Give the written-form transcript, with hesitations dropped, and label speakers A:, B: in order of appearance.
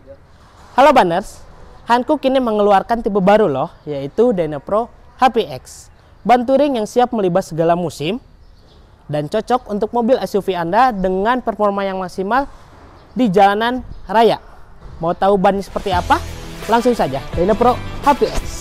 A: Halo Banners, Hankook kini mengeluarkan tipe baru loh, yaitu Dynapro HPX. Ban touring yang siap melibas segala musim dan cocok untuk mobil SUV Anda dengan performa yang maksimal di jalanan raya. Mau tahu bannya seperti apa? Langsung saja Dynapro HPX.